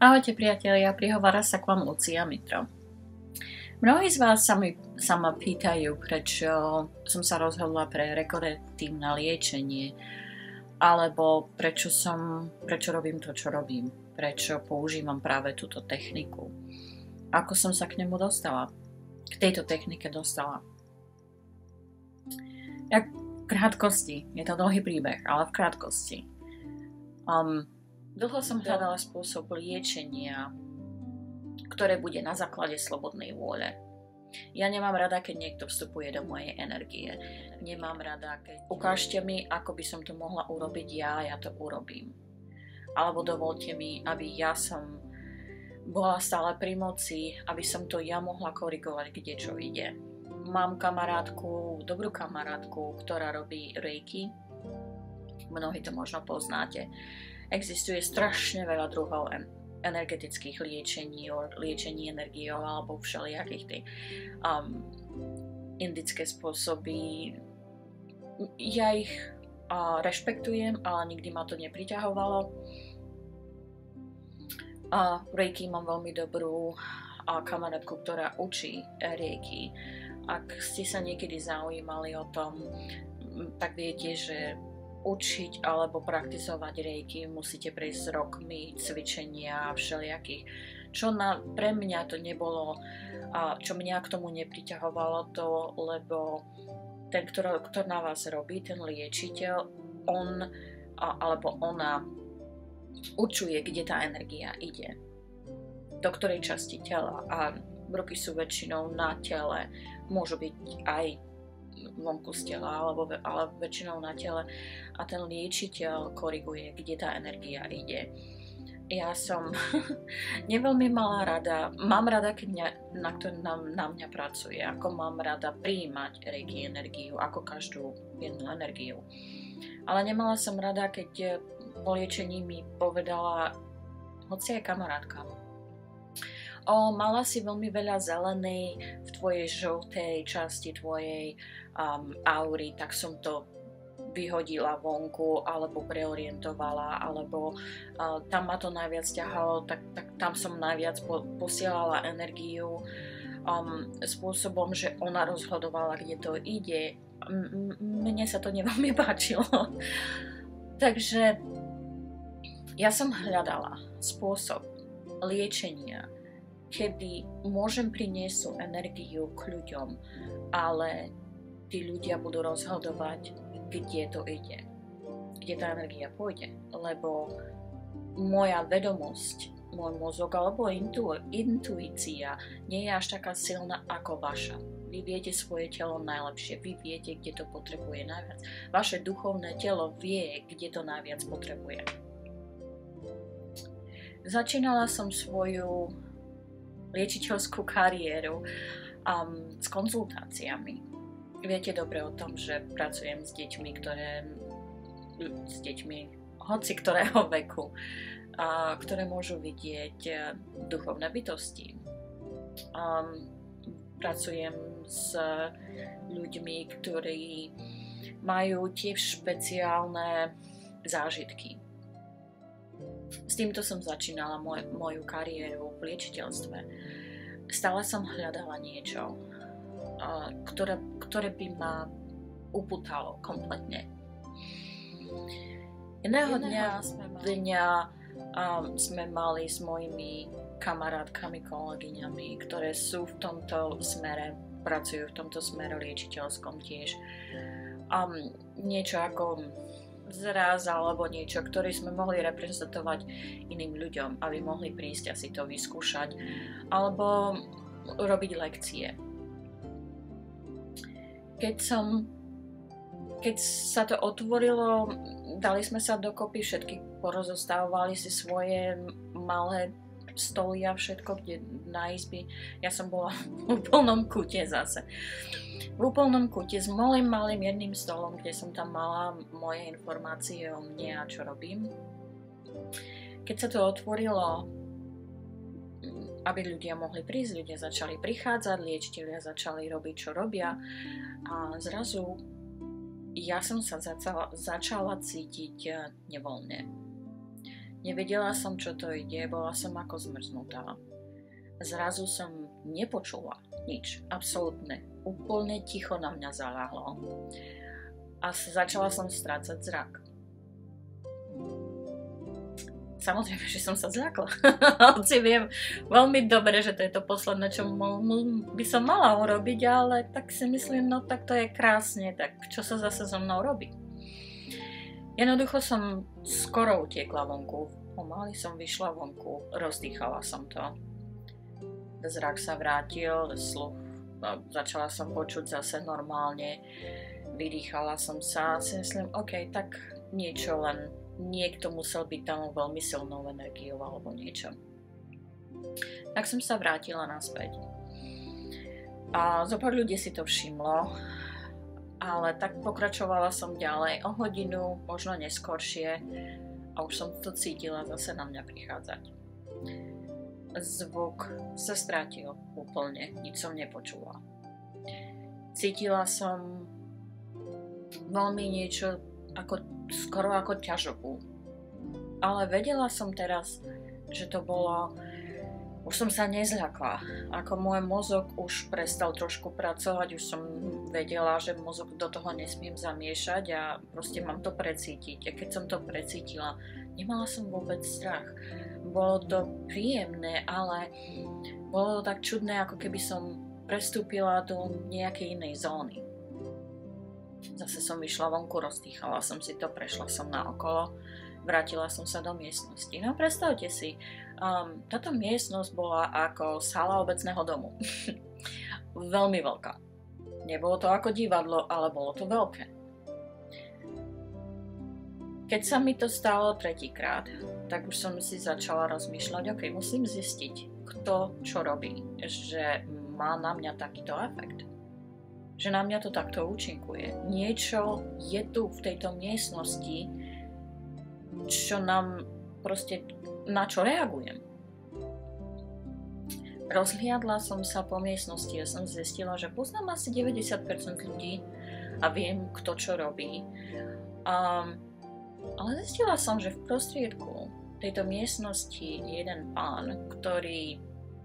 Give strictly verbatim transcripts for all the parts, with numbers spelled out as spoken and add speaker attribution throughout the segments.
Speaker 1: Ahojte priatelia, prihovára sa k vám Lucia Mitro. Mnohí z vás sa, mi, sa ma pýtajú, prečo som sa rozhodla pre rekorektívne liečenie, alebo prečo, som, prečo robím to, čo robím, prečo používam práve túto techniku. Ako som sa k nemu dostala, k tejto technike dostala. Ja v krátkosti, je to dlhý príbeh, ale v krátkosti. Um, Dlho som hľadala spôsob liečenia, ktoré bude na základe slobodnej vôle. Ja nemám rada, keď niekto vstupuje do mojej energie. Nemám rada, keď ukážte mi, ako by som to mohla urobiť ja, ja to urobím. Alebo dovolte mi, aby ja som bola stále pri moci, aby som to ja mohla korigovať, kde čo ide. Mám kamarátku, dobrú kamarátku, ktorá robí reiki. Mnohí to možno poznáte. Existuje strašne veľa druhov energetických liečení, liečení energiou alebo všelijakých tých um, indické spôsoby. Ja ich uh, rešpektujem, ale nikdy ma to nepriťahovalo. Uh, reiki mám veľmi dobrú uh, kamarátku, ktorá učí reiki. Ak ste sa niekedy zaujímali o tom, tak viete, že učiť alebo praktizovať reiki musíte prejsť rokmi cvičenia a všelijakých. Čo na, pre mňa to nebolo, a čo mňa k tomu nepriťahovalo to, lebo ten, kto, kto na vás robí, ten liečiteľ, on a, alebo ona určuje, kde tá energia ide. Do ktorej časti tela. A ruky sú väčšinou na tele. Môžu byť aj vonku z tela, alebo, ale väčšinou na tele, a ten liečiteľ koriguje, kde tá energia ide. Ja som neveľmi mala rada, mám rada, keď mňa, na, na, na mňa pracuje, ako mám rada prijímať reiki energiu, ako každú jednu energiu. Ale nemala som rada, keď po liečení mi povedala, hoci aj kamarátka, O, mala si veľmi veľa zelenej v tvojej žltej časti tvojej um, aury, tak som to vyhodila vonku, alebo preorientovala, alebo uh, tam ma to najviac ťahalo, tak, tak tam som najviac po, posielala energiu um, spôsobom, že ona rozhodovala, kde to ide. M- mne sa to neveľmi páčilo. Takže ja som hľadala spôsob liečenia, kedy môžem priniesť tú energiu k ľuďom, ale tí ľudia budú rozhodovať, kde to ide, kde tá energia pôjde, lebo moja vedomosť, môj mozog alebo intu, intuícia nie je až taká silná ako vaša. Vy viete svoje telo najlepšie, vy viete, kde to potrebuje najviac. Vaše duchovné telo vie, kde to najviac potrebuje. Začínala som svoju liečiteľskú kariéru um, s konzultáciami. Viete dobre o tom, že pracujem s deťmi, ktoré s deťmi hoci ktorého veku, uh, ktoré môžu vidieť uh, duchovné bytosti. Um, pracujem s ľuďmi, ktorí majú tiež špeciálne zážitky. S týmto som začínala moj, moju kariéru v liečiteľstve. Stále som hľadala niečo, uh, ktoré, ktoré by ma upútalo kompletne. Jedného dňa, dňa um, sme mali s mojimi kamarátkami, kolegyňami, ktoré sú v tomto smere, pracujú v tomto smere liečiteľskom tiež. Um, niečo ako zraz alebo niečo, ktorý sme mohli reprezentovať iným ľuďom, aby mohli prísť a si to vyskúšať alebo robiť lekcie. Keď som keď sa to otvorilo, dali sme sa dokopy, všetky porozostávali si svoje malé stoly a všetko, kde na izby. Ja som bola v úplnom kute zase. V úplnom kute s malým, malým jedným stolom, kde som tam mala moje informácie o mne a čo robím. Keď sa to otvorilo, aby ľudia mohli prísť, ľudia začali prichádzať, liečitelia začali robiť, čo robia, a zrazu ja som sa začala, začala cítiť nevoľne. Nevedela som, čo to ide, bola som ako zmrznutá. Zrazu som nepočula nič, absolútne. Úplne ticho na mňa zaľahlo. A začala som strácať zrak. Samozrejme, že som sa zľakla. Hoci viem veľmi dobre, že to je to posledné, čo by som mala urobiť, ale tak si myslím, no tak to je krásne, tak čo sa zase so mnou robí? Jednoducho som skoro utiekla vonku, pomaly som vyšla vonku, rozdýchala som to. Zrak sa vrátil, sluch, začala som počuť zase normálne, vydýchala som sa a si myslím, ok, tak niečo len niekto musel byť tam veľmi silnou energiou alebo niečo. Tak som sa vrátila naspäť. A zopár ľudí si to všimlo, ale tak pokračovala som ďalej o hodinu, možno neskoršie a už som to cítila zase na mňa prichádzať. Zvuk sa strátil úplne, nič som nepočula. Cítila som veľmi niečo ako skoro ako ťažobu. Ale vedela som teraz, že to bolo... Už som sa nezľakla. Ako môj mozog už prestal trošku pracovať, už som vedela, že mozog do toho nesmiem zamiešať a proste mám to precítiť. A keď som to precítila, nemala som vôbec strach. Bolo to príjemné, ale bolo to tak čudné, ako keby som prestúpila do nejakej inej zóny. Zase som vyšla vonku, rozdýchala som si to, prešla som naokolo, vrátila som sa do miestnosti. No predstavte si, um, táto miestnosť bola ako sála obecného domu. Veľmi veľká. Nebolo to ako divadlo, ale bolo to veľké. Keď sa mi to stalo tretíkrát, tak už som si začala rozmýšľať, ok, musím zistiť, kto čo robí, že má na mňa takýto efekt. Že na mňa to takto účinkuje. Niečo je tu v tejto miestnosti, čo nám proste, na čo reagujem. Rozhliadla som sa po miestnosti a som zistila, že poznám asi deväťdesiat percent ľudí a viem, kto čo robí. Um, ale zistila som, že v prostriedku tejto miestnosti je jeden pán, ktorý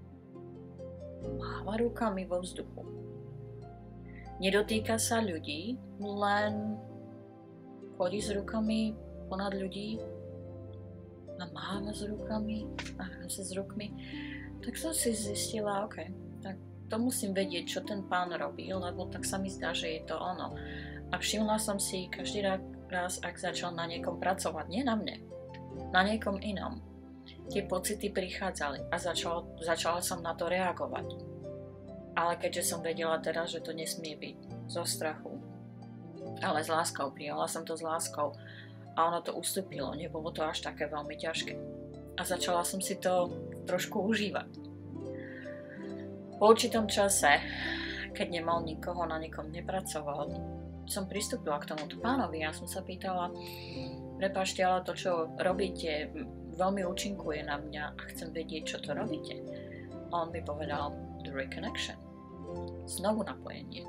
Speaker 1: máva rukami vo vzduchu. Nedotýka sa ľudí, len chodí s rukami ponad ľudí a máva s rukami a hra sa s rukmi. Tak som si zistila, ok, tak to musím vedieť, čo ten pán robí, lebo tak sa mi zdá, že je to ono. A všimla som si každý raz, ak začal na niekom pracovať, nie na mne, na niekom inom. Tie pocity prichádzali a začal, začala som na to reagovať. Ale keďže som vedela teraz, že to nesmie byť zo strachu, ale s láskou, prijala som to s láskou a ono to ustúpilo, nebolo to až také veľmi ťažké. A začala som si to trošku užívať. Po určitom čase, keď nemal nikoho, na nikom nepracoval, som pristúpila k tomuto pánovi a som sa pýtala, prepáčte, ale to, čo robíte, veľmi účinkuje na mňa a chcem vedieť, čo to robíte. A on mi povedal, the reconnection. Znovu napojenie.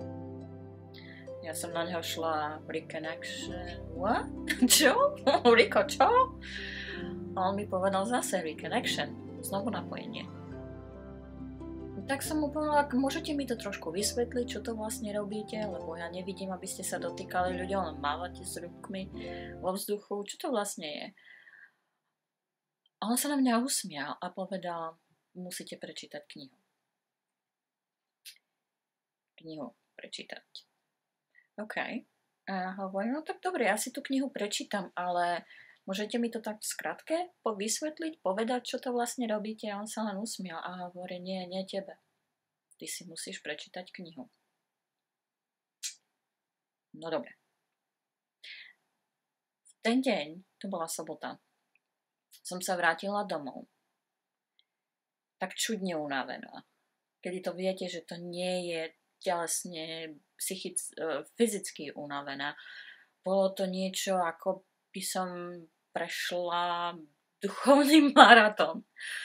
Speaker 1: Ja som na neho šla, reconnection, what? Čo? Riko, čo? A on mi povedal zase reconnection, znovu napojenie. Tak som mu povedala, môžete mi to trošku vysvetliť, čo to vlastne robíte, lebo ja nevidím, aby ste sa dotýkali ľuďom, len mávate s rukmi vo vzduchu, čo to vlastne je. A on sa na mňa usmial a povedal, musíte prečítať knihu. Knihu prečítať. OK. A ja hovorím, no tak dobre, ja si tú knihu prečítam, ale môžete mi to tak v skratke vysvetliť, povedať, čo to vlastne robíte? A on sa len usmial a hovorí, nie, nie tebe. Ty si musíš prečítať knihu. No dobre. V ten deň, to bola sobota, som sa vrátila domov. Tak čudne unavená. Kedy to viete, že to nie je telesne, psychic, fyzicky unavená. Bolo to niečo, ako by som prešla duchovný maratón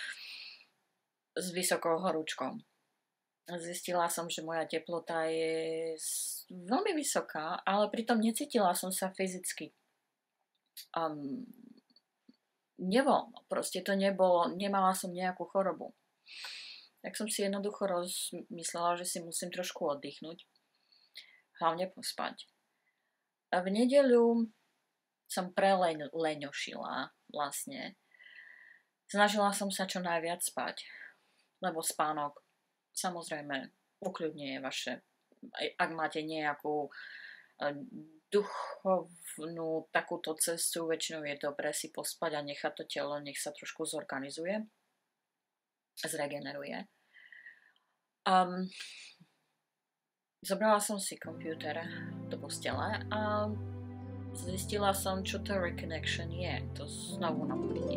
Speaker 1: s vysokou horúčkou. Zistila som, že moja teplota je veľmi vysoká, ale pritom necítila som sa fyzicky um, nevoľno. Proste to nebolo, nemala som nejakú chorobu. Tak som si jednoducho rozmyslela, že si musím trošku oddychnúť. Hlavne pospať. A v nedeľu som preleňošila vlastne. Snažila som sa čo najviac spať, lebo spánok samozrejme ukľudňuje vaše, ak máte nejakú duchovnú takúto cestu, väčšinou je dobré si pospať a nechať to telo, nech sa trošku zorganizuje, zregeneruje. Um, zobrala som si počítač do postele a zistila som, čo to reconnection je, to znovu napojenie.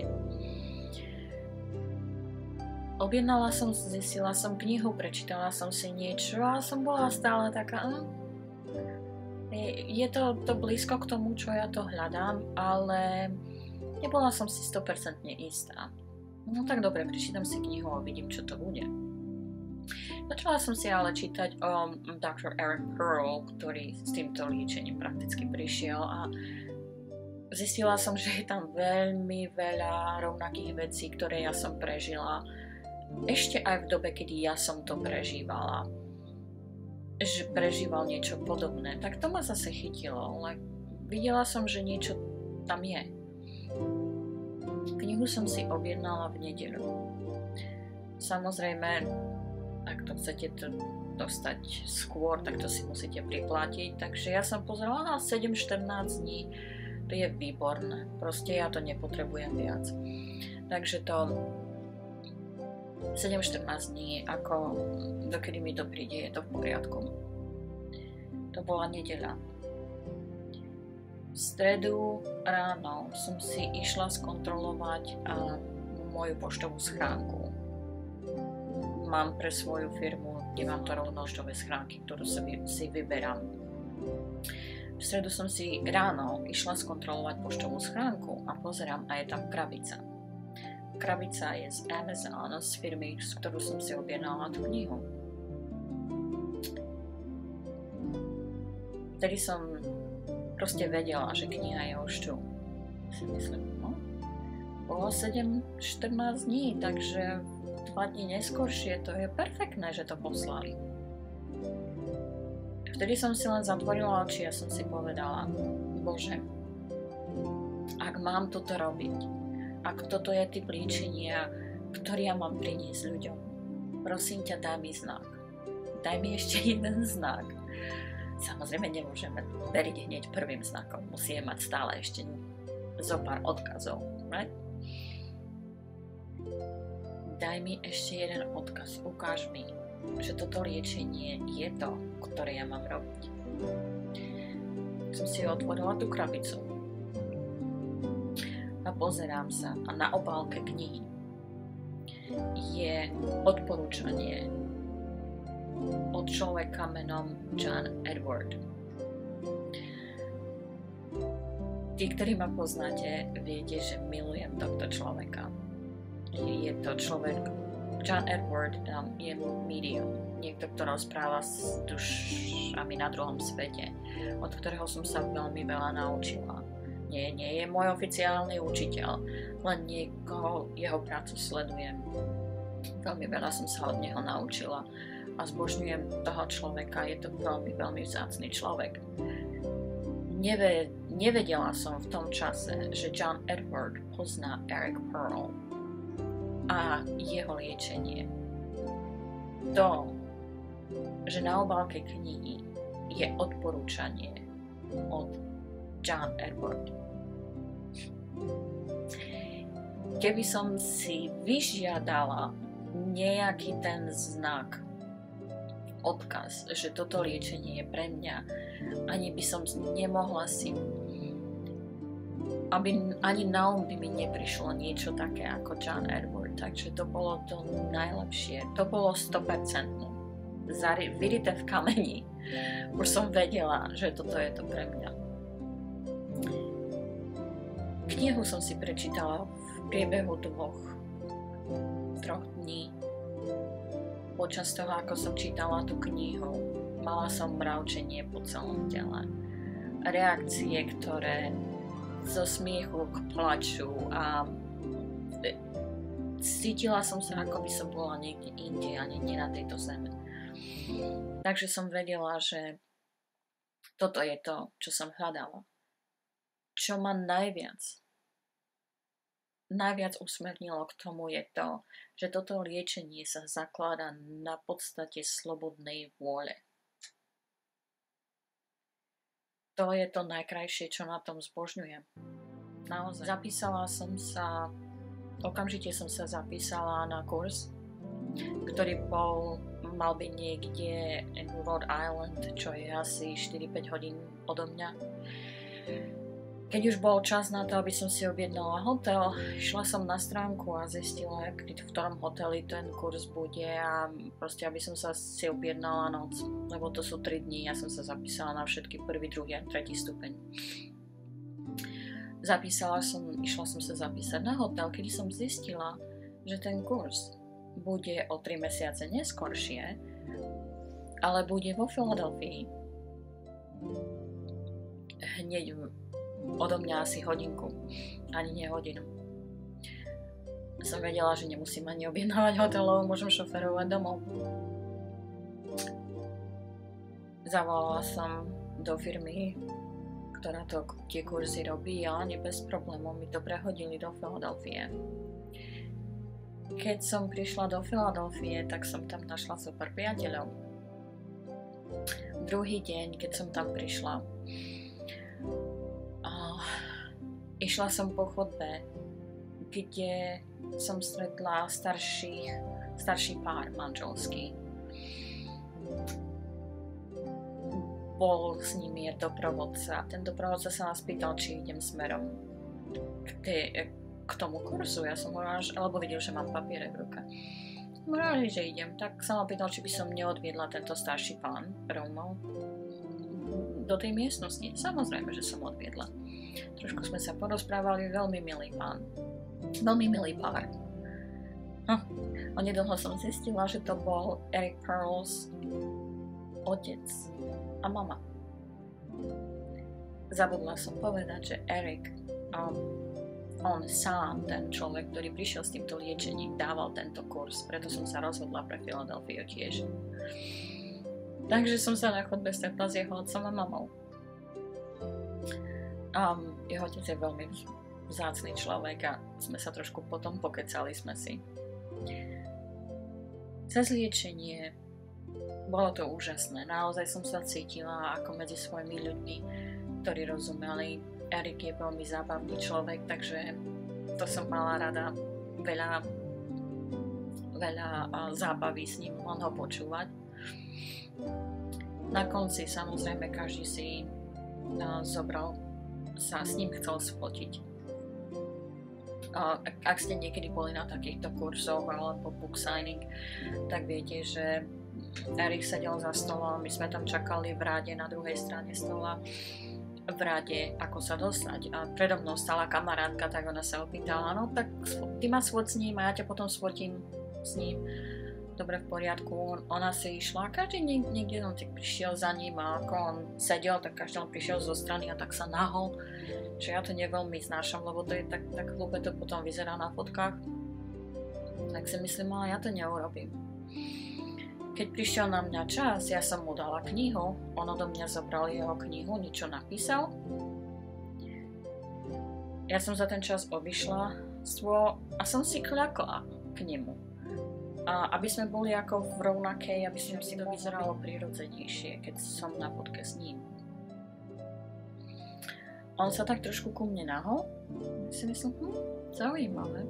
Speaker 1: Objednala som, zistila som knihu, prečítala som si niečo a som bola stále taká, hm, je, je to, to blízko k tomu, čo ja to hľadám, ale nebola som si sto percent istá. No tak dobre, prečítam si knihu a vidím, čo to bude. Začala som si ale čítať o doktor Eric Pearl, ktorý s týmto liečením prakticky prišiel a zistila som, že je tam veľmi veľa rovnakých vecí, ktoré ja som prežila ešte aj v dobe, kedy ja som to prežívala. Že prežíval niečo podobné. Tak to ma zase chytilo, ale videla som, že niečo tam je. Knihu som si objednala v nedeľu. Samozrejme, ak to chcete to dostať skôr, tak to si musíte priplatiť. Takže ja som pozerala na sedem štrnásť dní. To je výborné. Proste ja to nepotrebujem viac. Takže to sedem štrnásť dní, ako dokedy mi to príde, je to v poriadku. To bola nedeľa. V stredu ráno som si išla skontrolovať a, moju poštovú schránku. Mám pre svoju firmu, nemám to rovnoštové schránky, ktorú si, si vyberám. V stredu som si ráno išla skontrolovať poštovú schránku a pozerám a je tam krabica. Krabica je z Amazon, z firmy, z ktorú som si objednala tú knihu. Vtedy som proste vedela, že kniha je už tu. Si myslím, no, bolo sedem štrnásť dní, takže dva dní neskôršie, to je perfektné, že to poslali. Vtedy som si len zatvorila oči a som si povedala, Bože, ak mám toto robiť, ak toto je typ liečenia, ktorý ja mám priniesť ľuďom, prosím ťa, daj mi znak. Daj mi ešte jeden znak. Samozrejme, nemôžeme veriť hneď prvým znakom. Musíme mať stále ešte zo pár odkazov. Right? Daj mi ešte jeden odkaz. Ukáž mi, že toto liečenie je to, ktoré ja mám robiť. Som si otvorila tú krabicu a pozerám sa a na obálke knihy je odporúčanie od človeka menom John Edward. Tí, ktorí ma poznáte, viete, že milujem tohto človeka. Je to človek, John Edward um, je medium, niekto, kto rozpráva s dušami na druhom svete, od ktorého som sa veľmi veľa naučila. Nie, nie je môj oficiálny učiteľ, len niekoho, jeho prácu sledujem. Veľmi veľa som sa od neho naučila a zbožňujem toho človeka, je to veľmi, veľmi vzácny človek. Neve, nevedela som v tom čase, že John Edward pozná Eric Pearl a jeho liečenie. To, že na obálke knihy je odporúčanie od John Edward. Keby som si vyžiadala nejaký ten znak, odkaz, že toto liečenie je pre mňa, ani by som nemohla si, aby ani na um by mi neprišlo niečo také ako John Edward, takže to bolo to najlepšie, to bolo sto percent vyrité v kameni, už som vedela, že toto je to pre mňa. Knihu som si prečítala v priebehu dvoch, troch dní. Počas toho, ako som čítala tú knihu, mala som mravčenie po celom tele. Reakcie, ktoré zo smiechu k plaču a cítila som sa, ako by som bola niekde inde a nie, nie na tejto zeme. Takže som vedela, že toto je to, čo som hľadala. Čo ma najviac, najviac usmernilo k tomu je to, že toto liečenie sa zakladá na podstate slobodnej vôle. To je to najkrajšie, čo na tom zbožňujem. Naozaj. Zapísala som sa, okamžite som sa zapísala na kurz, ktorý bol, mal byť niekde in Rhode Island, čo je asi štyri päť hodín odo mňa. Keď už bol čas na to, aby som si objednala hotel, šla som na stránku a zistila, v ktorom hoteli ten kurz bude a proste, aby som sa si objednala noc, lebo to sú tri dní, ja som sa zapísala na všetky prvý, druhý a tretí stupeň. Zapísala som, išla som sa zapísať na hotel, kedy som zistila, že ten kurz bude o tri mesiace neskoršie, ale bude vo Filadelfii. Hneď odo mňa asi hodinku, ani nie hodinu. Som vedela, že nemusím ani objednávať hotelov, môžem šoferovať domov. Zavolala som do firmy, ktorá to, tie kurzy robí a ani bez problémov mi to prehodili do Filadelfie. Keď som prišla do Filadelfie, tak som tam našla super priateľov. Druhý deň, keď som tam prišla, uh, išla som po chodbe, kde som stretla starší, starší pár manželský. Bol s nimi doprovodca. Ten doprovodca sa nás pýtal, či idem smerom k, tej, k tomu kurzu. Ja som hovorila, alebo videl, že mám papiere v ruke. Hovorila, že idem. Tak sa ma pýtal, či by som neodviedla tento starší pán Rómov do tej miestnosti. Samozrejme, že som odviedla. Trošku sme sa porozprávali, veľmi milý pán. Veľmi milý pár. Hm. Onedlho som zistila, že to bol Eric Pearls otec a mama. Zabudla som povedať, že Eric, um, on sám, ten človek, ktorý prišiel s týmto liečením, dával tento kurz, preto som sa rozhodla pre Filadelfiu tiež. Takže som sa na chodbe stretla s jeho otcom a mamou. Um, jeho otec je veľmi vzácny človek a sme sa trošku potom pokecali sme si. Cez liečenie bolo to úžasné. Naozaj som sa cítila ako medzi svojimi ľuďmi, ktorí rozumeli. Erik je veľmi zábavný človek, takže to som mala rada. Veľa, veľa zábavy s ním, len ho počúvať. Na konci samozrejme každý si zobral, sa s ním chcel sfotiť. Ak ste niekedy boli na takýchto kurzoch alebo book signing, tak viete, že Erik sedel za stolom, my sme tam čakali v ráde na druhej strane stola, v ráde, ako sa dostať. A predo mnou stala kamarátka, tak ona sa opýtala, no tak ty ma svoť s ním a ja ťa potom sfotím s ním. Dobre, v poriadku. Ona si išla, každý niekde, niekde on tak prišiel za ním a ako on sedel, tak každý on prišiel zo strany a tak sa nahol. Že ja to neveľmi znášam, lebo to je tak, tak hlúpe to potom vyzerá na fotkách. Tak si myslím, ale ja to neurobím. Keď prišiel na mňa čas, ja som mu dala knihu, on odo mňa zobral jeho knihu, niečo napísal. Ja som za ten čas obišla stôl a som si kľakla k nemu. A aby sme boli ako v rovnakej, aby som si to vyzeralo prirodzenejšie, keď som na fotke s ním. On sa tak trošku ku mne nahol, si myslím, hm, zaujímavé.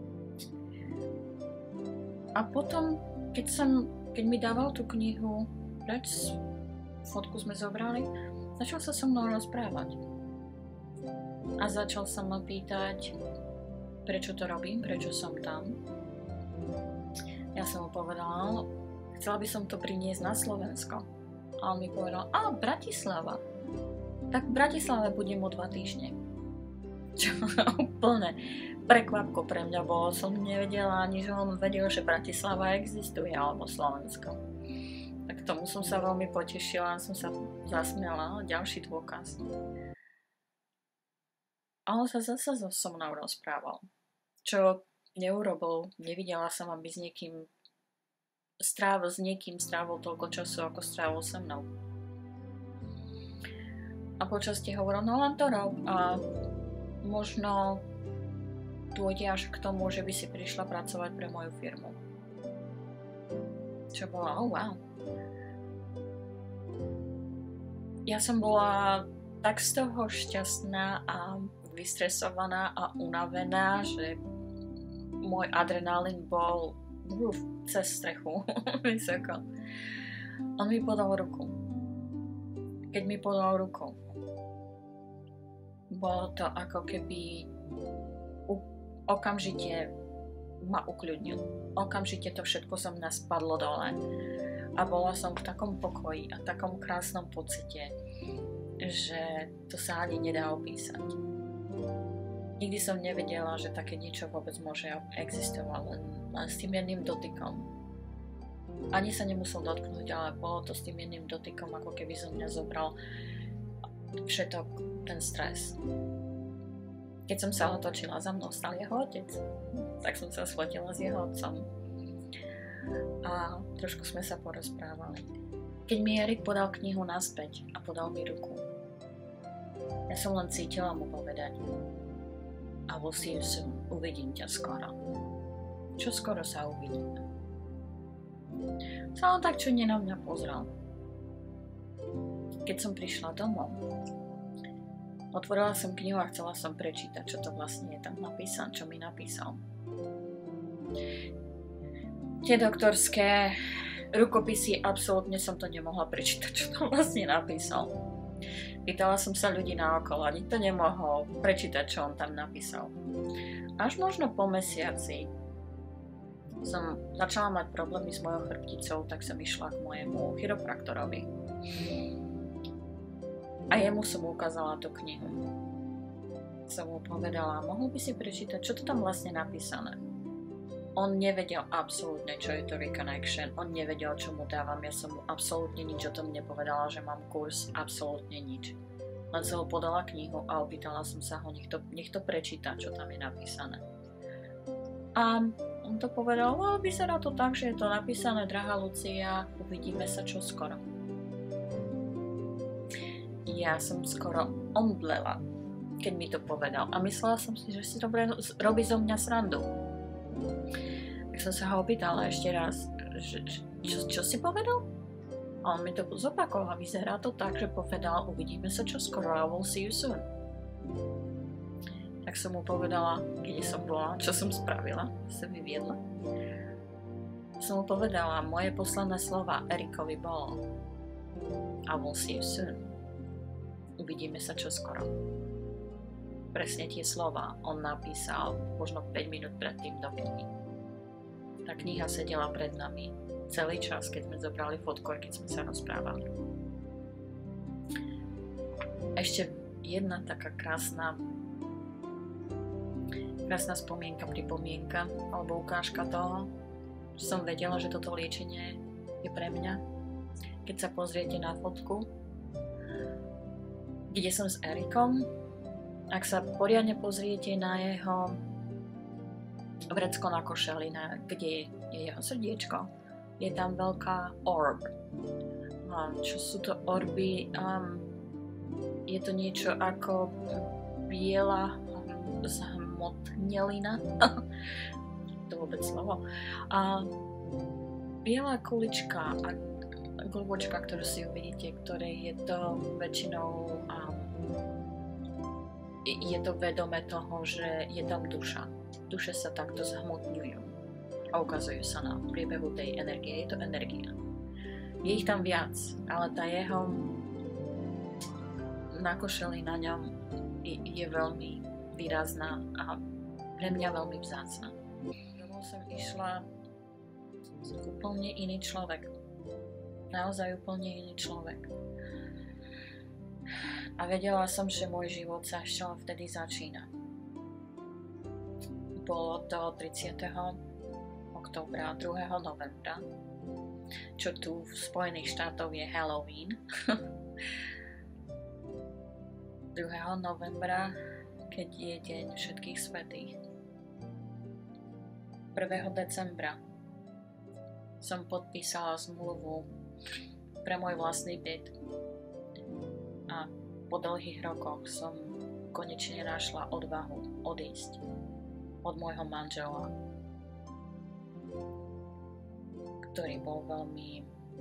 Speaker 1: A potom, keď som Keď mi dával tú knihu preč, fotku sme zobrali, začal sa so mnou rozprávať. A začal sa ma pýtať, prečo to robím, prečo som tam. Ja som mu povedala, chcela by som to priniesť na Slovensko. A on mi povedal, a Bratislava. Tak v Bratislave budem o dva týždne. Čo úplne prekvapko pre mňa bolo, som nevedela ani, že on vedel, že Bratislava existuje, alebo Slovensko. Tak tomu som sa veľmi potešila, som sa zasmiala, ďalší dôkaz. A on sa zase so mnou rozprával, čo neurobil. Nevidela som, aby s niekým strávil, s niekým strávil toľko času, ako strávil so mnou. A počastie hovoril, no len to rob a možno dôjde až k tomu, že by si prišla pracovať pre moju firmu. Čo bola, oh wow. Ja som bola tak z toho šťastná a vystresovaná a unavená, že môj adrenalín bol rúf cez strechu vysoko. On mi podal ruku. Keď mi podal ruku, bolo to ako keby okamžite ma ukľudnil. Okamžite to všetko zo mňa spadlo dole. A bola som v takom pokoji a takom krásnom pocite, že to sa ani nedá opísať. Nikdy som nevedela, že také niečo vôbec môže existovať, len, len s tým jedným dotykom. Ani sa nemusel dotknúť, ale bolo to s tým jedným dotykom, ako keby som mňa zobral všetok ten stres. Keď som sa otočila, za mnou stal jeho otec, tak som sa sfotila s jeho otcom. A trošku sme sa porozprávali. Keď mi Erik podal knihu naspäť a podal mi ruku, ja som len cítila mu povedať I will see you soon. Uvidím ťa skoro. Čo skoro sa uvidíme. Sa on tak čudne na mňa pozrel. Keď som prišla domov, otvorila som knihu a chcela som prečítať, čo to vlastne je tam napísané, čo mi napísal. Tie doktorské rukopisy, absolútne som to nemohla prečítať, čo tam vlastne napísal. Pýtala som sa ľudí naokolo, nikto nemohol prečítať, čo on tam napísal. Až možno po mesiaci som začala mať problémy s mojou chrbticou, tak som išla k mojemu chiropraktorovi. A jemu som ukázala tú knihu. Som mu povedala, mohol by si prečítať, čo to tam vlastne napísané. On nevedel absolútne, čo je to reconnection, on nevedel, čo mu dávam, ja som mu absolútne nič o tom nepovedala, že mám kurz, absolútne nič. Len som ho podala knihu a opýtala som sa ho, nech to, nech to prečíta, čo tam je napísané. A on to povedal, no vyzerá to tak, že je to napísané, drahá Lucia, uvidíme sa čoskoro. Ja som skoro omdlela, keď mi to povedal a myslela som si, že si dobre robí zo mňa srandu. Tak som sa ho opýtala ešte raz, že, čo, čo si povedal? A on mi to zopakoval a vyzerá to tak, že povedal, uvidíme sa čoskoro, I will see you soon. Tak som mu povedala, kde som bola, čo som spravila, sa vyviedla. Som mu povedala, moje posledné slova Erikovi bolo I will see you soon. Uvidíme sa čoskoro. Presne tie slova on napísal možno päť minút predtým do knihy. Tá kniha sedela pred nami celý čas, keď sme zobrali fotku a keď sme sa rozprávali. Ešte jedna taká krásna krásna spomienka, pripomienka alebo ukážka toho, že som vedela, že toto liečenie je pre mňa. Keď sa pozriete na fotku, kde som s Erikom, ak sa poriadne pozriete na jeho vrecko na košeli, na, kde je jeho srdiečko, je tam veľká orb. A čo sú to orby? Um, je to niečo ako biela zhmotnelina. To vôbec slovo. A biela kulička a glubočka, ktorú si uvidíte, ktoré je to väčšinou um, je to vedome toho, že je tam duša. Duše sa takto zhmotňujú a ukazujú sa na priebehu tej energie. Je to energia. Je ich tam viac, ale tá jeho nakošeli na ňom je, je veľmi výrazná a pre mňa veľmi vzácna. Domov som išla úplne iný človek. Naozaj úplne iný človek. A vedela som, že môj život sa ešte len vtedy začína. Bolo to tridsiateho októbra, druhého novembra, čo tu v Spojených štátoch je Halloween. druhého novembra, keď je deň všetkých svätých. prvého decembra som podpísala zmluvu pre môj vlastný byt a po dlhých rokoch som konečne našla odvahu odísť od môjho manžela, ktorý bol veľmi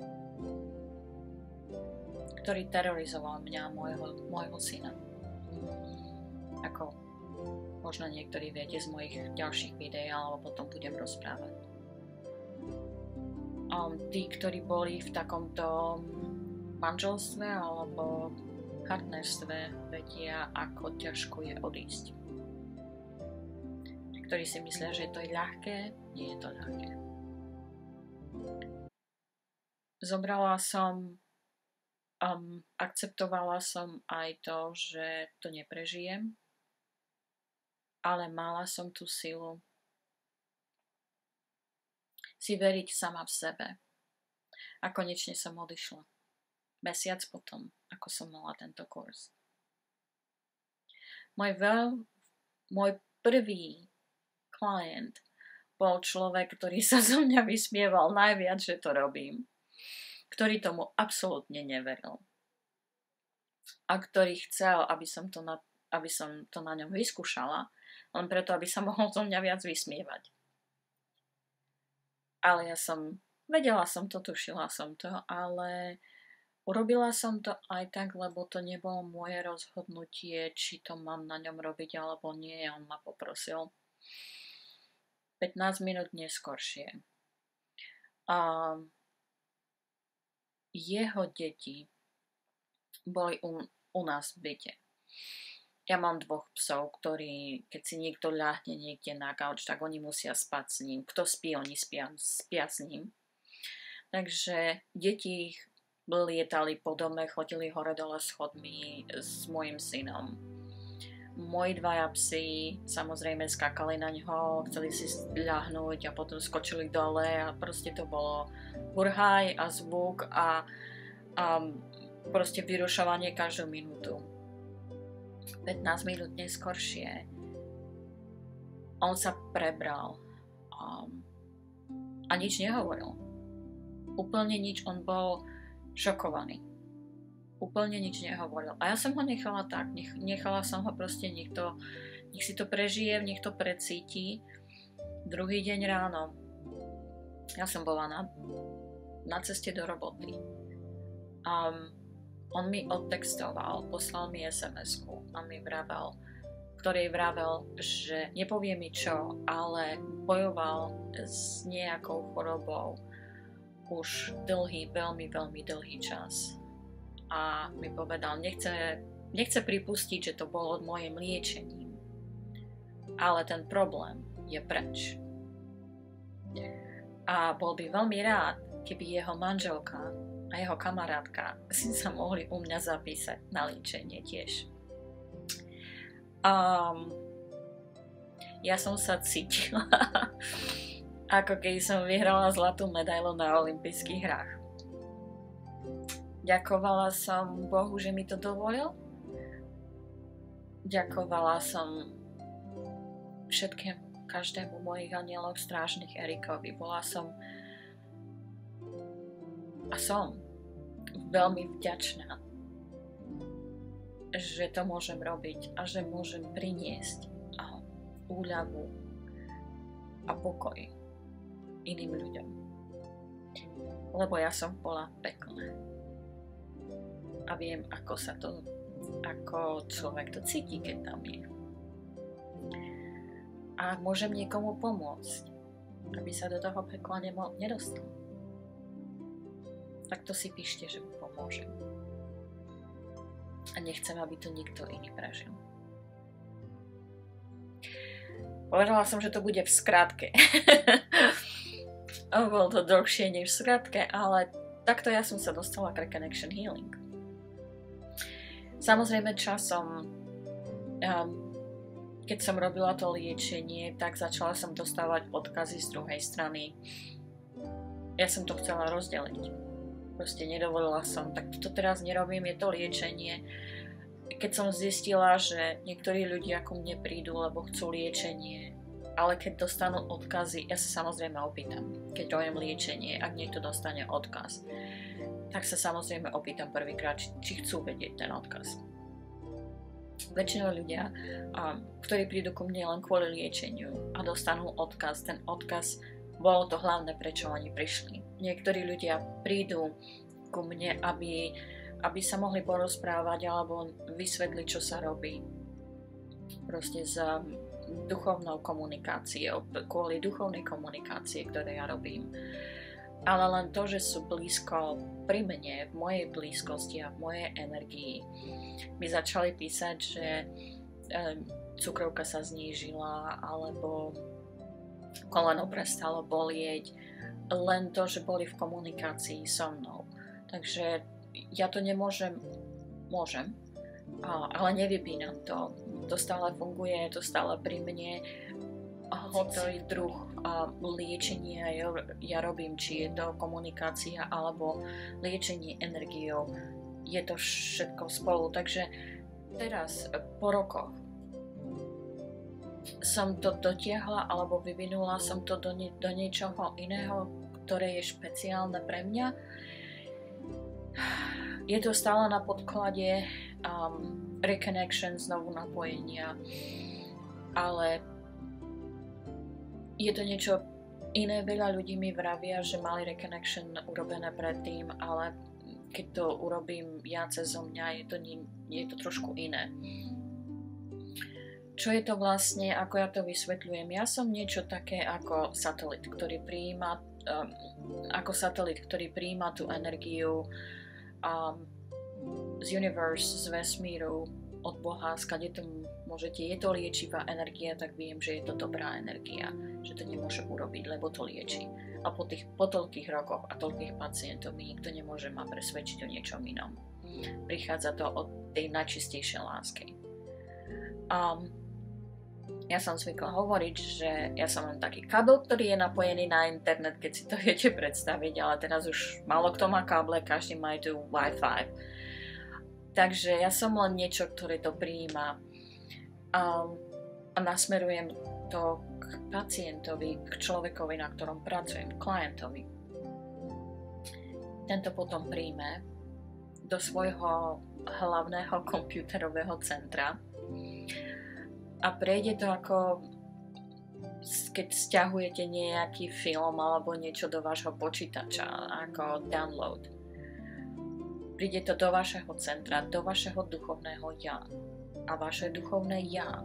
Speaker 1: ktorý terorizoval mňa a môjho, môjho syna. Ako možno niektorí viete z mojich ďalších videí, alebo potom budem rozprávať. Um, tí, ktorí boli v takomto manželstve alebo partnerstve, vedia, ako ťažko je odísť. Ktorí si myslia, že to je ľahké, nie je to ľahké. Zobrala som, um, akceptovala som aj to, že to neprežijem, ale mala som tú silu si veriť sama v sebe. A konečne som odišla. Mesiac potom, ako som mala tento kurz. Môj, veľ, môj prvý klient bol človek, ktorý sa zo mňa vysmieval najviac, že to robím. Ktorý tomu absolútne neveril. A ktorý chcel, aby som to na, aby som to na ňom vyskúšala, len preto, aby sa mohol zo mňa viac vysmievať. Ale ja som, vedela som to, tušila som to, ale urobila som to aj tak, lebo to nebolo moje rozhodnutie, či to mám na ňom robiť, alebo nie. On ma poprosil pätnásť minút neskoršie. A jeho deti boli u, u nás v byte. Ja mám dvoch psov, ktorí, keď si niekto ľahne niekde na gauč, tak oni musia spať s ním. Kto spí, oni spia, spia s ním. Takže deti lietali po dome, chodili hore dole schodmi s môjim synom. Moji dvaja psi samozrejme skakali na ňo, chceli si ľahnúť a potom skočili dole a proste to bolo hurhaj a zvuk a, a proste vyrušovanie každú minútu. pätnásť minút neskoršie on sa prebral um, a nič nehovoril. Úplne nič, on bol šokovaný. Úplne nič nehovoril. A ja som ho nechala tak, nech, nechala som ho proste, nech, to, nech si to prežije, nech to precíti. Druhý deň ráno ja som bola na, na ceste do roboty. Um, on mi odtextoval, poslal mi es em esku a mi vravel, ktorej vravel, že nepovie mi čo, ale bojoval s nejakou chorobou už dlhý, veľmi, veľmi dlhý čas. A mi povedal, nechce, nechce pripustiť, že to bolo od mojim liečením. Ale ten problém je preč. A bol by veľmi rád, keby jeho manželka a jeho kamarátka si sa mohli u mňa zapísať na liečenie tiež. Um, ja som sa cítila ako keď som vyhrala zlatú medailu na olympijských hrách. Ďakovala som Bohu, že mi to dovolil. Ďakovala som všetkému, každému mojich anielov strážnych, Erikovi. Bola som a som veľmi vďačná, že to môžem robiť a že môžem priniesť úľavu a pokoj iným ľuďom. Lebo ja som bola v pekle. A viem, ako sa to, ako človek to cíti, keď tam je. A môžem niekomu pomôcť, aby sa do toho pekla nemo- nedostal. Tak to si píšte, že mu pomôžem. A nechcem, aby to nikto iný prežil. Povedala som, že to bude v skratke. Bolo to dlhšie než v skratke, ale takto ja som sa dostala k Reconnection Healing. Samozrejme časom, um, keď som robila to liečenie, tak začala som dostávať odkazy z druhej strany. Ja som to chcela rozdeliť. Proste nedovolila som, tak to teraz nerobím, je to liečenie. Keď som zistila, že niektorí ľudia ku mne prídu, lebo chcú liečenie, ale keď dostanú odkazy, ja sa samozrejme opýtam, keď robím liečenie, ak niekto dostane odkaz, tak sa samozrejme opýtam prvýkrát, či, či chcú vedieť ten odkaz. Väčšinou ľudia, um, ktorí prídu ku mne len kvôli liečeniu a dostanú odkaz, ten odkaz bolo to hlavné, prečo oni prišli. Niektorí ľudia prídu ku mne, aby, aby sa mohli porozprávať alebo vysvetliť, čo sa robí. Proste s duchovnou komunikáciou, kvôli duchovnej komunikácie, ktoré ja robím. Ale len to, že sú blízko pri mne, v mojej blízkosti a v mojej energii, mi začali písať, že e, cukrovka sa znížila, alebo koleno prestalo bolieť, len to, že boli v komunikácii so mnou. Takže ja to nemôžem, môžem, ale nevypínam to. To stále funguje, to stále pri mne. Hoci druh liečenia ja, ja robím, či je to komunikácia alebo liečenie energiou, je to všetko spolu. Takže teraz, po rokoch, som to dotiahla alebo vyvinula som to do, nie, do niečoho iného, ktoré je špeciálne pre mňa. Je to stále na podklade um, reconnection, znovu napojenia, ale je to niečo iné. Veľa ľudí mi vravia, že mali reconnection urobené predtým, ale keď to urobím ja cez mňa, je to, je to trošku iné. Čo je to vlastne, ako ja to vysvetľujem? Ja som niečo také ako satelit, ktorý prijíma, um, ako satelit, ktorý prijíma tú energiu um, z universe, z vesmíru, od Boha, skade to môžete, je to liečivá energia, tak viem, že je to dobrá energia, že to nemôže urobiť, lebo to lieči. A po, tých, po toľkých rokoch a toľkých pacientov mi nikto nemôže ma presvedčiť o niečom inom. Prichádza to od tej najčistejšej lásky. Um, ja som zvykla hovoriť, že ja som len taký kábel, ktorý je napojený na internet, keď si to viete predstaviť, ale teraz už málo kto má káble, každý má tu Wi-Fi. Takže ja som len niečo, ktoré to prijíma a, a nasmerujem to k pacientovi, k človekovi, na ktorom pracujem, klientovi. Tento potom príjme do svojho hlavného počítačového centra a prejde to ako keď sťahujete nejaký film alebo niečo do vášho počítača, ako download. Príde to do vašeho centra, do vašeho duchovného ja. A vaše duchovné ja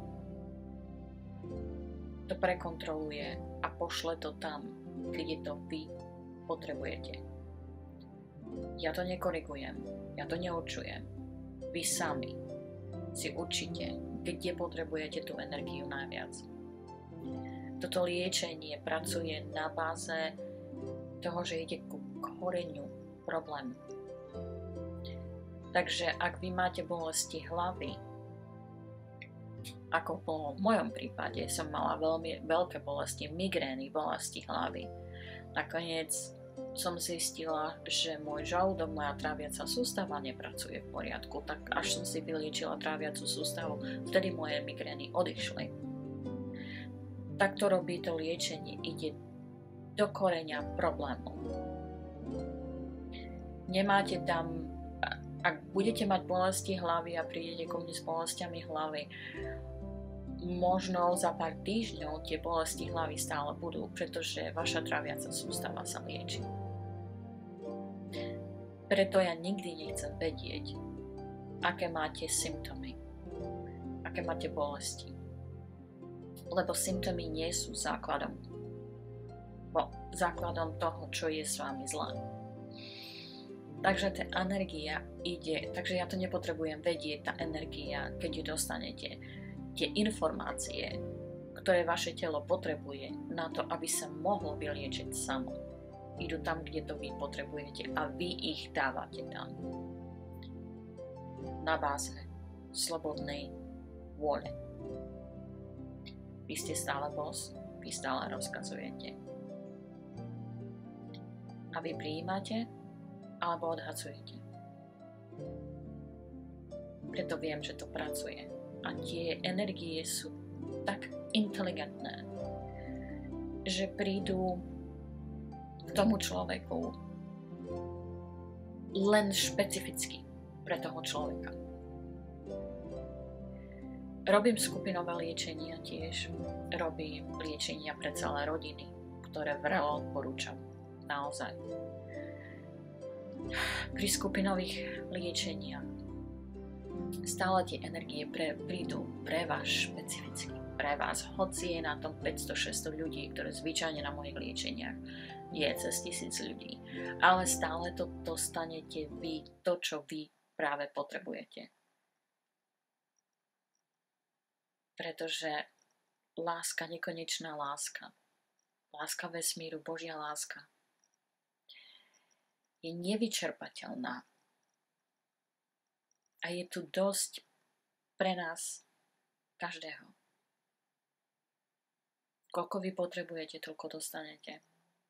Speaker 1: to prekontroluje a pošle to tam, keď je to vy potrebujete. Ja to nekorigujem, ja to neurčujem. Vy sami si určite, kde potrebujete tú energiu najviac. Toto liečenie pracuje na báze toho, že ide k koreňu problému. Takže ak vy máte bolesti hlavy, ako bolo v mojom prípade, som mala veľmi veľké bolesti, migrény, bolesti hlavy. Nakoniec som zistila, že môj žalúdok, moja tráviaca sústava nepracuje v poriadku, tak až som si vyliečila tráviacu sústavu, vtedy moje migrény odišli. Tak to robí to liečenie, ide do koreňa problémov. Nemáte tam, ak budete mať bolesti hlavy a prídete ku mne s bolestiami hlavy, možno za pár týždňov tie bolesti hlavy stále budú, pretože vaša tráviaca sústava sa lieči. Preto ja nikdy nechcem vedieť, aké máte symptómy, aké máte bolesti. Lebo symptómy nie sú základom, bo základom toho, čo je s vami zlé. Takže tá energia ide, takže ja to nepotrebujem vedieť, tá energia, keď ju dostanete. Tie informácie, ktoré vaše telo potrebuje na to, aby sa mohlo vyliečiť samo, idú tam, kde to vy potrebujete a vy ich dávate tam. Na báze slobodnej vôle. Vy ste stále boss, vy stále rozkazujete. A vy prijímate alebo odhadzujete. Preto viem, že to pracuje. A tie energie sú tak inteligentné, že prídu k tomu človeku len špecificky pre toho človeka. Robím skupinové liečenia tiež, robím liečenia pre celé rodiny, ktoré vrelo odporúčam. Naozaj. Pri skupinových liečeniach stále tie energie pre, prídu pre vás špecificky. Pre vás, hoci je na tom päťsto šesťsto ľudí, ktoré zvyčajne na mojich liečeniach je cez tisíc ľudí. Ale stále to dostanete vy, to, čo vy práve potrebujete. Pretože láska, nekonečná láska, láska vesmíru, Božia láska je nevyčerpateľná. A je tu dosť pre nás každého. Koľko vy potrebujete, toľko dostanete.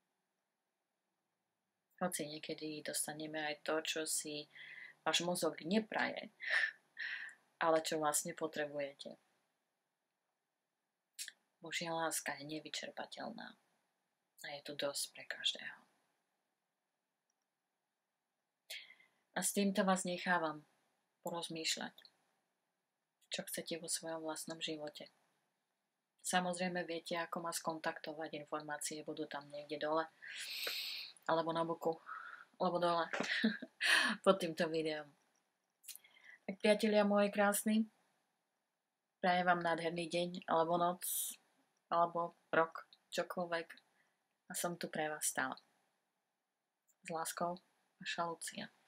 Speaker 1: Hoci niekedy dostaneme aj to, čo si váš mozog nepraje, ale čo vlastne potrebujete. Božia láska je nevyčerpateľná a je tu dosť pre každého. A s týmto vás nechávam porozmýšľať, čo chcete vo svojom vlastnom živote. Samozrejme viete, ako ma skontaktovať, informácie budú tam niekde dole, alebo na boku, alebo dole, pod týmto videom. Tak priatelia moji krásni, prajem vám nádherný deň, alebo noc, alebo rok, čokoľvek. A som tu pre vás stále. S láskou, vaša Lucia.